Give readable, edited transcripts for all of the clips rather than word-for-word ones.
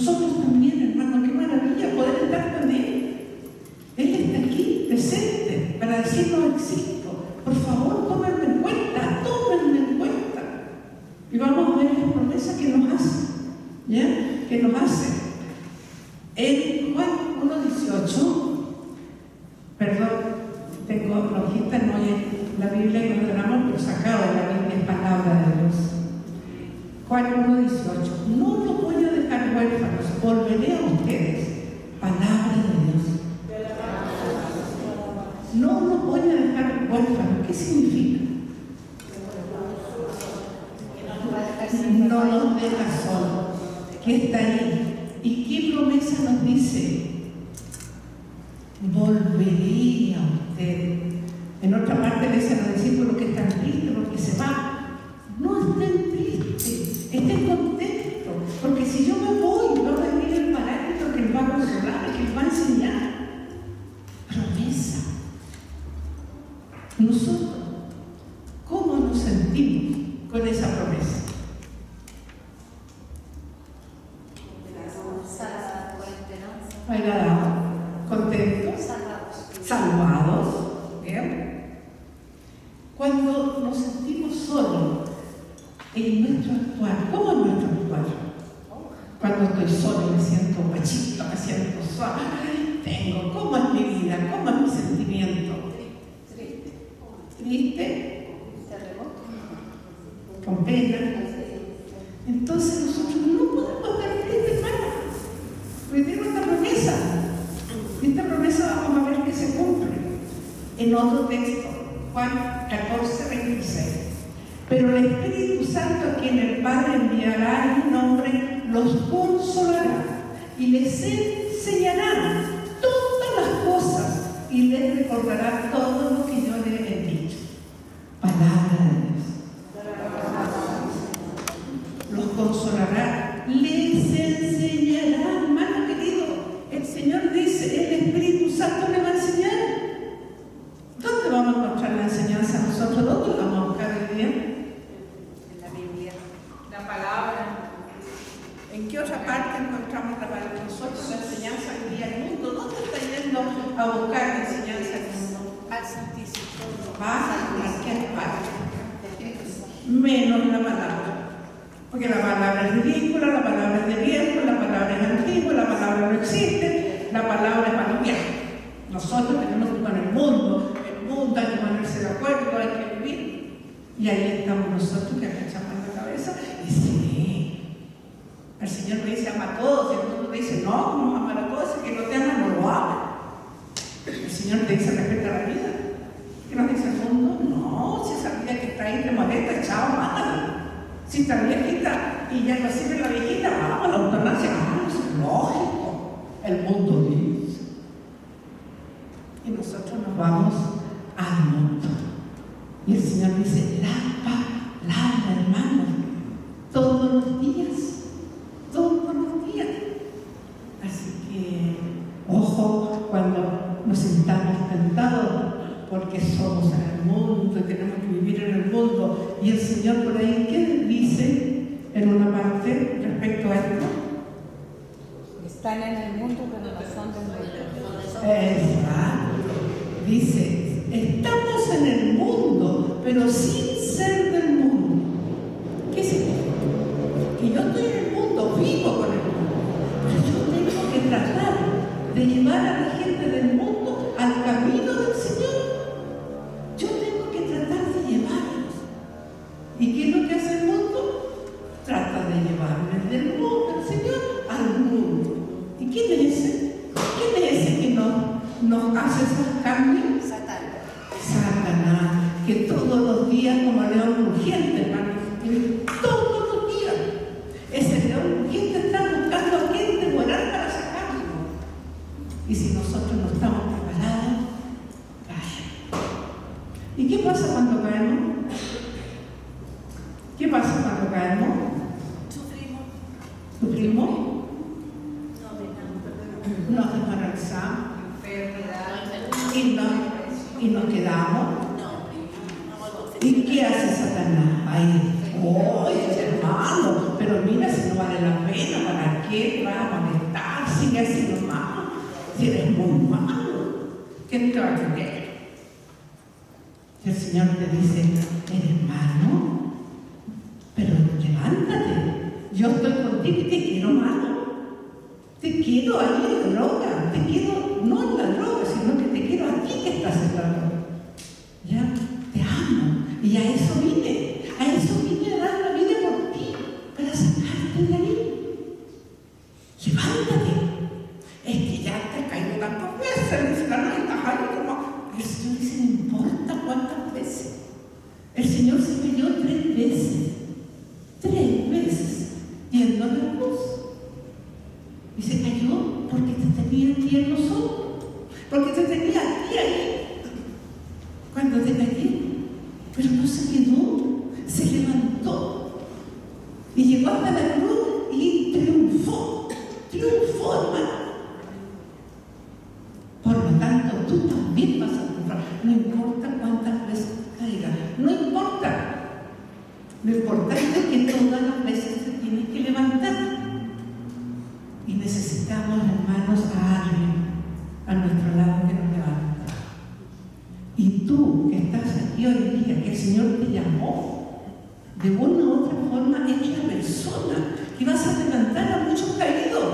nosotros también, hermano, qué maravilla poder estar con Él. Él está aquí, presente, para decirnos existo. Por favor, tómenme en cuenta, tómenme en cuenta. Y vamos a ver las promesas que nos hace, ¿ya? Que nos hace. En Juan 1:18, perdón, tengo la hojita, no hay la Biblia que nos damos, pero sacado de la Biblia es palabra de Dios. Juan 1:18, no los voy a dejar huérfanos, volveré a ustedes. Palabra de Dios. No los voy a dejar huérfanos. ¿Qué significa? No los deja solos, que está ahí. ¿Y qué promesa nos dice? Volveré a ustedes. En otra parte le dicen a los discípulos que están tristes porque se va. No estén tristes, estén contentos, porque si yo me voy, va a venir el Paráclito que les va a consolar, que les va a enseñar. Promesa. Nosotros, ¿cómo nos sentimos con esa promesa? Agradados, contentos, salvados. ¿Bien? Cuando nos sentimos solos en nuestro actuar, ¿cómo es nuestro actuar? Cuando estoy solo me siento pachito, me siento suave, ¿cómo es mi vida? ¿Cómo es mi sentimiento? Triste, con pena. Entonces nosotros no podemos estar tristes, hermano. Porque tenemos esta promesa. Esta promesa vamos a ver que se cumple en otro texto, Juan 14:26. Pero el Espíritu Santo, a quien el Padre enviará en mi nombre, los consolará y les enseñará todas las cosas y les recordará todo lo que yo les he dicho. Palabra de Dios. Los consolará, les enseñará, hermano querido. El Señor dice, el Espíritu Santo le va a enseñar. ¿Dónde vamos a encontrar la enseñanza nosotros? ¿Dónde la vamos a buscar hoy día? En la Biblia, la palabra. ¿En qué otra parte encontramos la palabra nosotros, la enseñanza que guía el mundo? ¿Dónde está yendo a buscar la enseñanza del mundo? Al Santísimo. Va a cualquier parte, menos la palabra. Porque la palabra es ridícula, la palabra es de viejo, la palabra es antigua, la palabra no existe, la palabra es para los viejos. Nosotros tenemos que ir con el mundo hay que ponerse de acuerdo, hay que vivir. Y ahí estamos nosotros que agachamos la cabeza y sí. El Señor me dice ama a todos, y el mundo me dice no, vamos a amar a todos, y que no te ama no lo ama. El Señor te dice respeta la vida. ¿Qué nos dice el mundo? No, si esa vida que está ahí te molesta, chao, mátala. Si está viejita y ya no sirve la viejita, vamos a la eutanasia, eso es lógico. El mundo dice. Y nosotros nos vamos al mundo. Y el Señor dice, la palabra, hermanos, todos los días. Así que, ojo, cuando nos sintamos tentados, porque somos en el mundo y tenemos que vivir en el mundo. Y el Señor por ahí, ¿qué dice en una parte respecto a esto? Están en el mundo, pero no son del mundo. Exacto. Dice, estamos en el mundo, pero sin ser del mundo. ¿Qué significa? Que yo estoy en el mundo, vivo con el mundo, pero yo tengo que tratar de llevar a la gente del mundo al camino del Señor. Yo tengo que tratar de llevarlos. ¿Y qué es lo que hace el mundo? Trata de llevarme del mundo, el Señor, al mundo. ¿Y quién es ese? ¿Quién es ese que nos hace esos cambios? Satanás, que todos los días, como león rugiente, hermano, todos los días, ese león rugiente está buscando a quien devorar para sacarlo. Y si nosotros no estamos preparados, cae. ¿Y qué pasa cuando caemos? ¿Qué pasa cuando caemos? Sufrimos. Nos desmoralizamos. Y nos quedamos. ¿Y qué hace Satanás? Ay, hermano, pero mira si no vale la pena, ¿para qué vamos? ¿quién te va a creer? Y el Señor te dice, hermano, pero levántate, yo estoy contigo y te quiero malo. Te quiero ahí en la droga, te quiero no en la droga, sino que te quiero a ti que estás en la droga. Ya, te amo. Y a eso vine a dar la vida por ti, para sacarte de ahí. Levántate. Es que ya te he caído tantas veces, dice la no estás ahí como. El Señor dice, no importa cuántas veces. El Señor se cayó 3 veces. 3 veces. Yendo a la cruz. Y se cayó porque te tenía a ti en los ojos. Porque te tenía a ti ahí. Cuando te caí. Pero no se quedó. Se levantó. Y llegó hasta la cruz y triunfó. Triunfó, hermano. Por lo tanto, tú también vas a triunfar. No importa cuántas veces caigas. No importa. Lo importante es que todas las veces te tienes que levantar. Y necesitamos, hermanos, a alguien a nuestro lado que nos levanta. Y tú que estás aquí hoy día, que el Señor te llamó, de una u otra forma es la persona que vas a levantar a muchos caídos.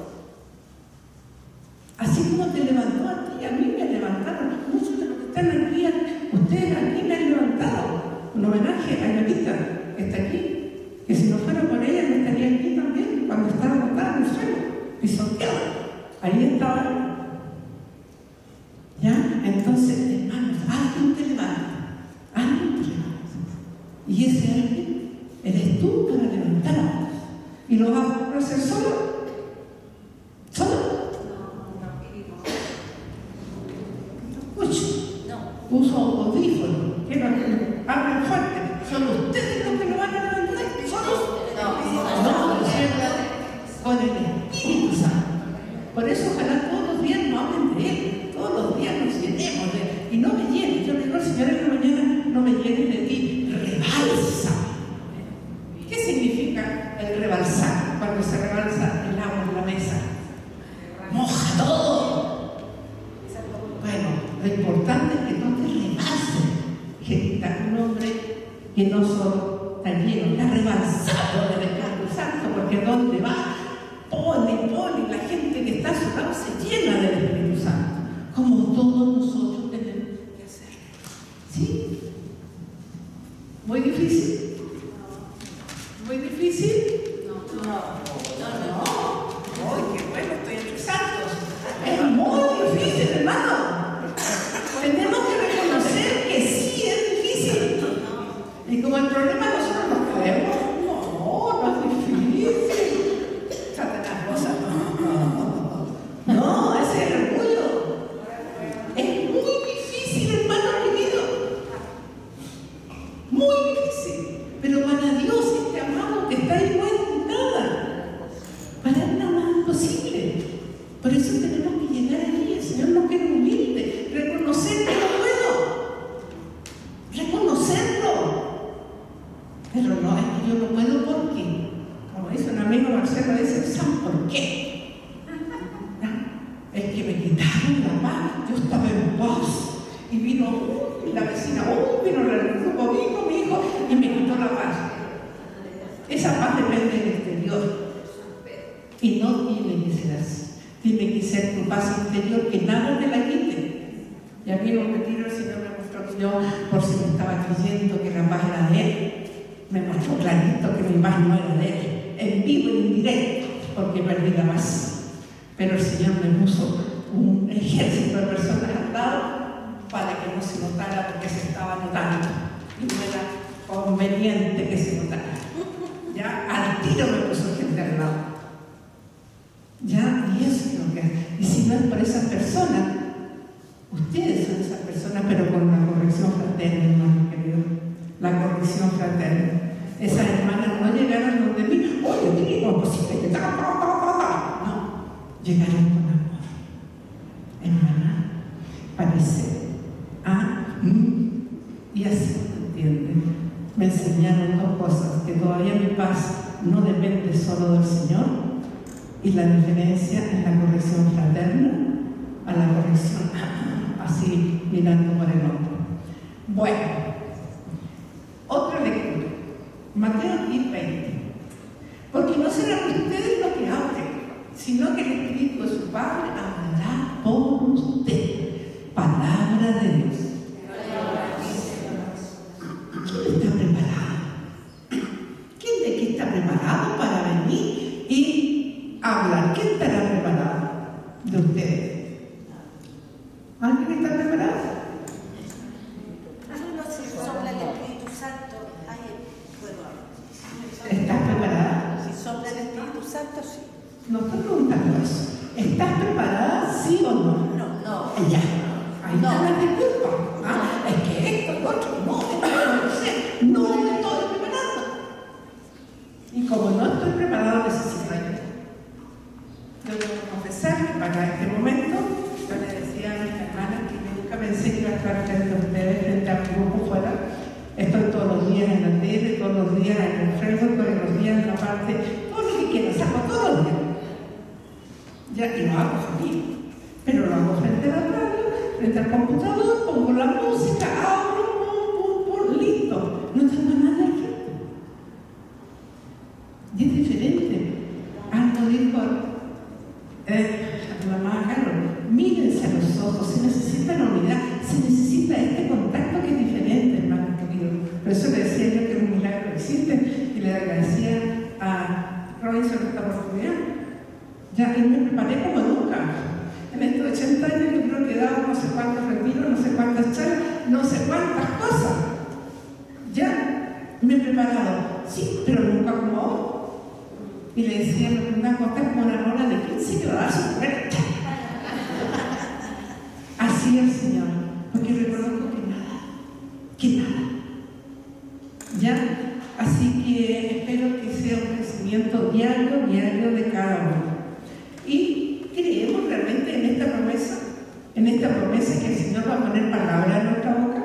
Así como te levantó a ti, a mí me levantaron. Muchos de los que están aquí, ustedes aquí me han levantado. Un homenaje a Yolita, que está aquí, que si no fuera por ella no estaría aquí también cuando estaba botada en el suelo, pisoteada. Ahí estaba. ¿Ya? Entonces, hermanos, alguien te levanta. Alguien te levanta. Y ese alguien eres tú para levantarnos. ¿Y lo vas a hacer solo? ¿Solo? No escucho. Uso audífono. Quiero que hablen fuerte. ¿Son ustedes los que lo van a levantar? ¿Solos? No, con el Espíritu Santo. Por eso ojalá todos los días nos hablen de Él. Todos los días nos llenemos de Él. Y no me llenes. Yo le digo al Señor en la mañana, no me llenes de ti. Rebalsa. ¿Qué significa el rebalsar? Cuando se rebalsa el agua en la mesa. Moja todo. Bueno, lo importante es que no te rebalses. Que está un hombre que no solo está lleno, está rebalsado del Espíritu Santo, porque donde va, pone, la gente que está a su lado se llena del Espíritu Santo, como todos nosotros tenemos que hacer. ¿Sí? ¿Muy difícil? ¿Muy difícil? No. ¡Ay, qué bueno! Estoy entre santos. Es muy difícil, hermano. Tenemos que reconocer que sí es difícil. Y como el problema nosotros no creemos, no es difícil. Satanás cosa, no, ese es el orgullo. Es muy difícil, hermano querido. Muy difícil. Pero para Dios, este amado que está ahí, no es nada. Para Él nada más imposible. Por eso tenemos que llegar ahí. El Señor nos quiere humilde. Reconocer que no puedo. Reconocerlo. Pero no, es que yo no puedo porque, como dice un amigo Marcelo, dice, ¿saben por qué? Es que me quitaron la paz. Yo estaba en paz. Y vino la vecina, vino el grupo, vino mi hijo y me quitó la paz. Esa paz depende del exterior. Y no tiene que ser así. Tiene que ser tu paz interior, que nada te la quite. Y a mí en un retiro el Señor me mostró que yo, por si me estaba creyendo que la paz era de Él, me mostró clarito que mi paz no era de Él, en vivo y en directo, porque perdí la paz. Pero el Señor me puso un ejército de personas al lado para que no se notara, porque se estaba notando y no era conveniente que se notara. Ya al tiro me puso gente al lado. Ya, y eso es lo que es. Y si no es por esas personas, ustedes son esas personas, pero con la corrección fraterna, hermano querido. La corrección fraterna. Esas hermanas no llegaron donde mí, oye, digo, pues si te quedas, no, llegaron con amor. Hermana, parece. Y así no entienden. Me enseñaron 2 cosas: que todavía mi paz no depende solo del Señor, y la diferencia en la corrección fraterna a la corrección así mirando por el hombro. Bueno, otra lectura, Mateo 10:20. Porque no serán ustedes los que hablen, sino que el Espíritu de su Padre hablará por usted. Palabra de Dios. ¿Quién está preparado? ¿Quién de aquí está preparado para venir y hablar? ¿Quién estará preparado de ustedes? ¿Alguien está preparado? Si sopla el Espíritu Santo, ahí puedo hablar. ¿Estás preparada? Si sopla el Espíritu Santo, sí. No estoy preguntando eso. ¿Estás preparada, sí o no? No. Ya. Ahí están las disculpas. ¿Ah? Es que esto, lo otro, no sé. No estoy preparado. Y como no estoy preparado, necesito ayuda. Yo debo confesar que para este momento, yo le decía a mis hermanas que nunca pensé que iba a estar frente a ustedes, frente a mi grupo fuera. Estoy todos los días en la tele, todos los días en el Facebook, todos los días en la parte, todo lo que quiera, saco todos los días. Ya, y lo hago feliz, pero lo hago frente a la radio, frente al computador, pongo la música, abro, listo. No tengo nada aquí. Y es diferente. Algo dijo la mamá Carol, mírense a los ojos, se necesita la unidad, se necesita este contacto que es diferente, hermano querido. Por eso le decía yo que un milagro existe y le agradecía a Robinson esta oportunidad. Ya, y me preparé como nunca. En estos 80 años yo creo que he dado no sé cuántos retiros, no sé cuántas charlas, no sé cuántas cosas. Ya, me he preparado, sí, pero nunca como ahora. Y le decía, una cosa como una rola de 15 kilómetros, así el Señor, porque reconozco que nada. Ya, así que espero que sea un crecimiento diario de cada uno. Y creemos realmente en esta promesa que el Señor va a poner palabra en nuestra boca.